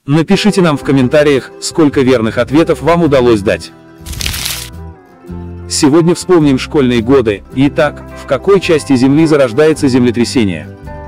Напишите нам в комментариях, сколько верных ответов вам удалось дать. Сегодня вспомним школьные годы. Итак, в какой части Земли зарождается землетрясение?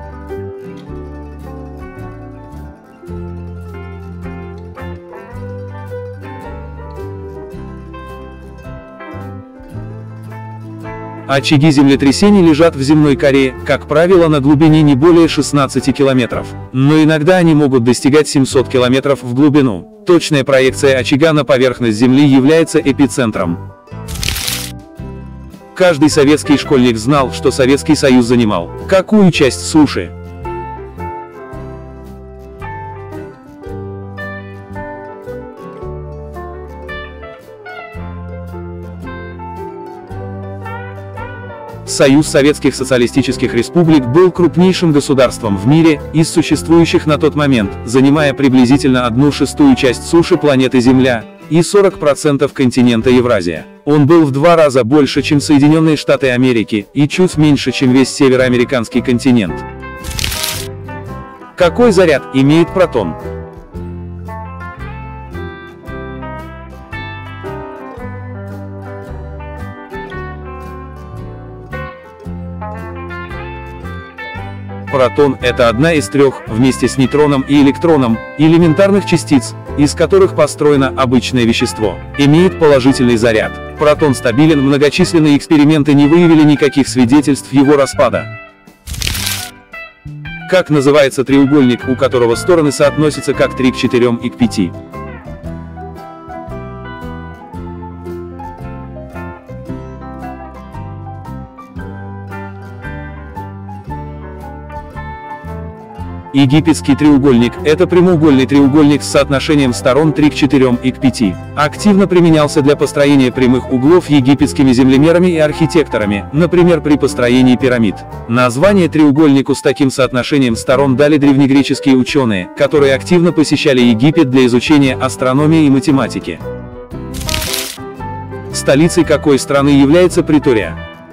Очаги землетрясений лежат в земной коре, как правило, на глубине не более 16 километров, но иногда они могут достигать 700 километров в глубину. Точная проекция очага на поверхность Земли является эпицентром. Каждый советский школьник знал, что Советский Союз занимал какую часть суши. Союз Советских Социалистических Республик был крупнейшим государством в мире, из существующих на тот момент, занимая приблизительно 1/6 часть суши планеты Земля и 40% континента Евразия. Он был в 2 раза больше, чем Соединенные Штаты Америки, и чуть меньше, чем весь североамериканский континент. Какой заряд имеет протон? Протон – это одна из 3, вместе с нейтроном и электроном, элементарных частиц, из которых построено обычное вещество. Имеет положительный заряд. Протон стабилен, многочисленные эксперименты не выявили никаких свидетельств его распада. Как называется треугольник, у которого стороны соотносятся как 3 к 4 и к 5? Египетский треугольник – это прямоугольный треугольник с соотношением сторон 3 к 4 и к 5. Активно применялся для построения прямых углов египетскими землемерами и архитекторами, например, при построении пирамид. Название треугольнику с таким соотношением сторон дали древнегреческие ученые, которые активно посещали Египет для изучения астрономии и математики. Столицей какой страны является Претория?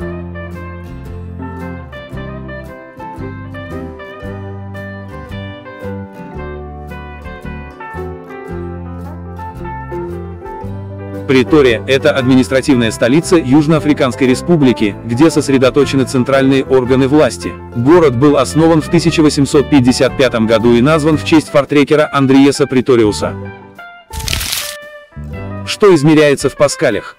Претория – это административная столица Южноафриканской Республики, где сосредоточены центральные органы власти. Город был основан в 1855 году и назван в честь фортрекера Андриеса Преториуса. Что измеряется в паскалях?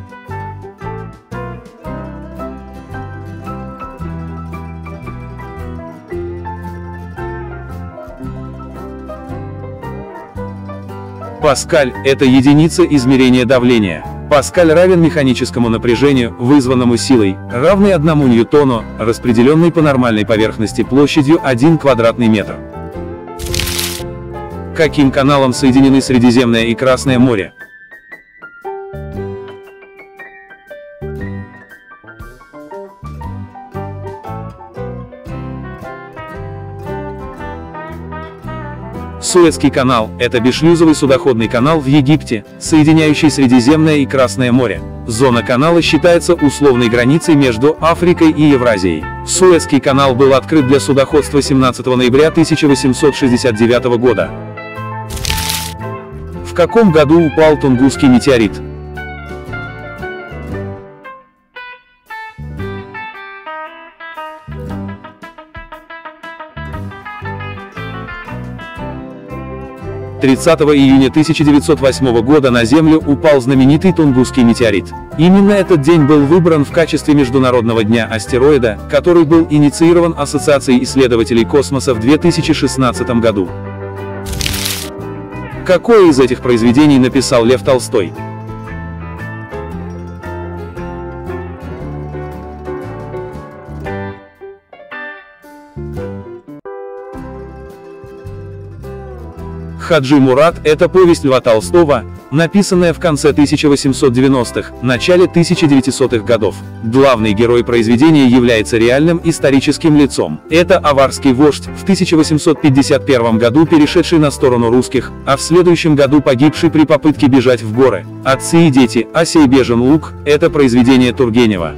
Паскаль – это единица измерения давления. Паскаль равен механическому напряжению, вызванному силой, равной 1 ньютону, распределенной по нормальной поверхности площадью 1 квадратный метр. Каким каналом соединены Средиземное и Красное море? Суэцкий канал – это бесшлюзовый судоходный канал в Египте, соединяющий Средиземное и Красное море. Зона канала считается условной границей между Африкой и Евразией. Суэцкий канал был открыт для судоходства 17 ноября 1869 года. В каком году упал Тунгусский метеорит? – 30 июня 1908 года на Землю упал знаменитый Тунгусский метеорит. Именно этот день был выбран в качестве Международного дня астероида, который был инициирован Ассоциацией исследователей космоса в 2016 году. Какое из этих произведений написал Лев Толстой? «Хаджи Мурат» — это повесть Льва Толстого, написанная в конце 1890-х, начале 1900-х годов. Главный герой произведения является реальным историческим лицом. Это аварский вождь, в 1851 году перешедший на сторону русских, а в следующем году погибший при попытке бежать в горы. «Отцы и дети», «А сей бежен лук» — это произведение Тургенева.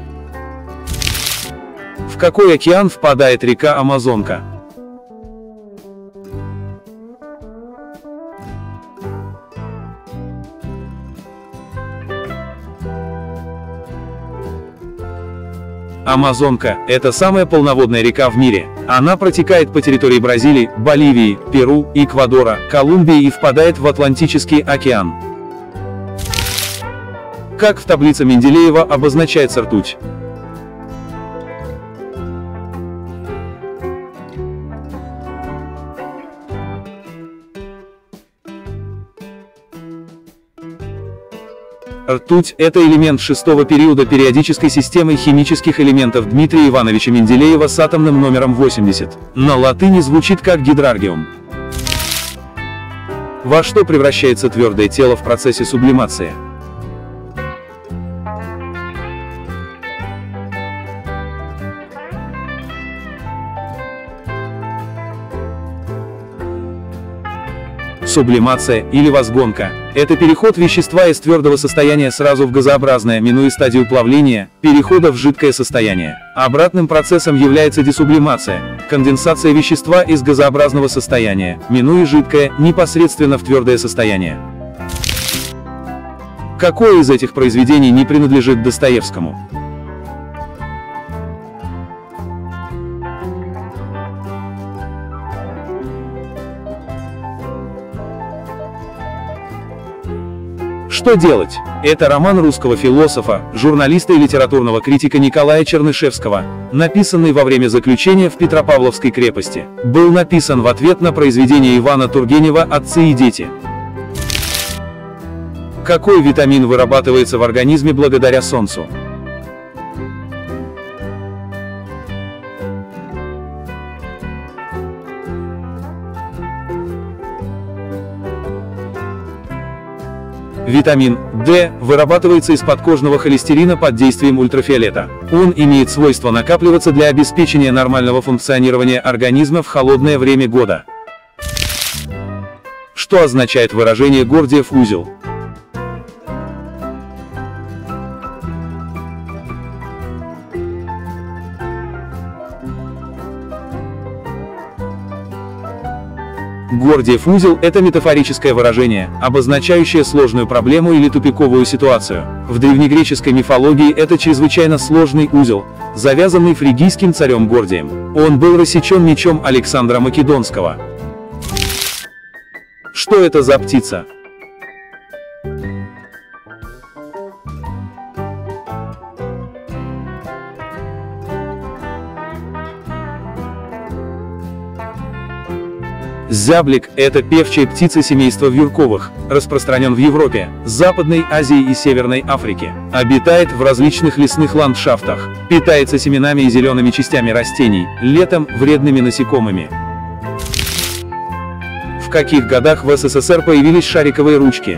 В какой океан впадает река Амазонка? Амазонка – это самая полноводная река в мире. Она протекает по территории Бразилии, Боливии, Перу, Эквадора, Колумбии и впадает в Атлантический океан. Как в таблице Менделеева обозначается ртуть? Ртуть – это элемент шестого периода периодической системы химических элементов Дмитрия Ивановича Менделеева с атомным номером 80. На латыни звучит как гидраргиум. Во что превращается твердое тело в процессе сублимации? Сублимация, или возгонка, это переход вещества из твердого состояния сразу в газообразное, минуя стадию плавления, перехода в жидкое состояние. Обратным процессом является десублимация, конденсация вещества из газообразного состояния, минуя жидкое, непосредственно в твердое состояние. Какое из этих произведений не принадлежит Достоевскому? Что делать? Это роман русского философа, журналиста и литературного критика Николая Чернышевского, написанный во время заключения в Петропавловской крепости. Был написан в ответ на произведение Ивана Тургенева «Отцы и дети». Какой витамин вырабатывается в организме благодаря солнцу? Витамин D вырабатывается из подкожного холестерина под действием ультрафиолета. Он имеет свойство накапливаться для обеспечения нормального функционирования организма в холодное время года. Что означает выражение «Гордиев узел»? Гордиев узел – это метафорическое выражение, обозначающее сложную проблему или тупиковую ситуацию. В древнегреческой мифологии это чрезвычайно сложный узел, завязанный фригийским царем Гордием. Он был рассечен мечом Александра Македонского. Что это за птица? Зяблик – это певчая птица семейства вьюрковых, распространен в Европе, Западной Азии и Северной Африке. Обитает в различных лесных ландшафтах, питается семенами и зелеными частями растений, летом – вредными насекомыми. В каких годах в СССР появились шариковые ручки?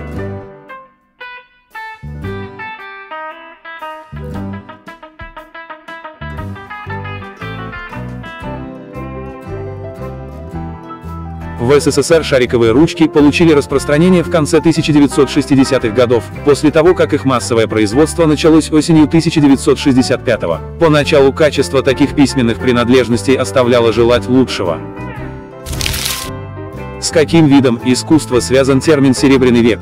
В СССР шариковые ручки получили распространение в конце 1960-х годов, после того как их массовое производство началось осенью 1965-го. Поначалу качество таких письменных принадлежностей оставляло желать лучшего. С каким видом искусства связан термин «серебряный век»?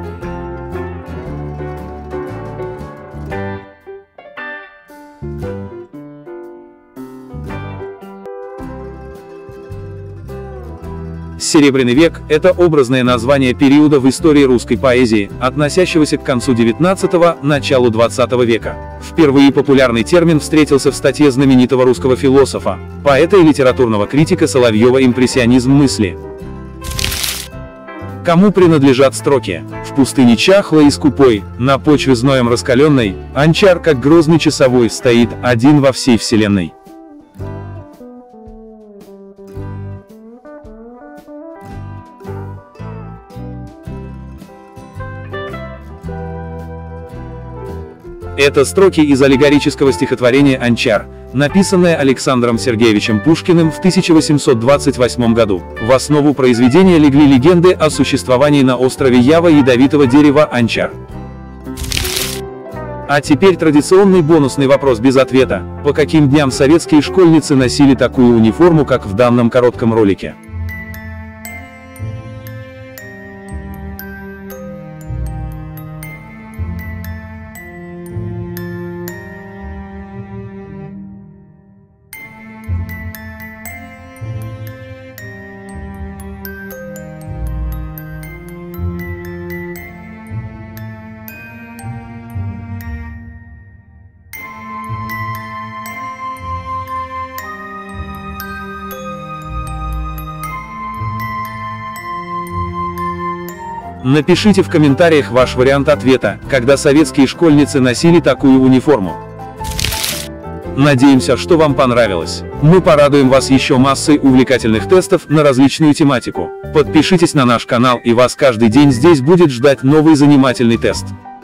Серебряный век – это образное название периода в истории русской поэзии, относящегося к концу XIX – началу XX века. Впервые популярный термин встретился в статье знаменитого русского философа, поэта и литературного критика Соловьева «Импрессионизм мысли». Кому принадлежат строки: «В пустыне чахлой и скупой, на почве зноем раскаленной, Анчар, как грозный часовой, стоит один во всей вселенной». Это строки из аллегорического стихотворения «Анчар», написанное Александром Сергеевичем Пушкиным в 1828 году. В основу произведения легли легенды о существовании на острове Ява ядовитого дерева анчар. А теперь традиционный бонусный вопрос без ответа. По каким дням советские школьницы носили такую униформу, как в данном коротком ролике? Напишите в комментариях ваш вариант ответа, когда советские школьницы носили такую униформу. Надеемся, что вам понравилось. Мы порадуем вас еще массой увлекательных тестов на различную тематику. Подпишитесь на наш канал, и вас каждый день здесь будет ждать новый занимательный тест.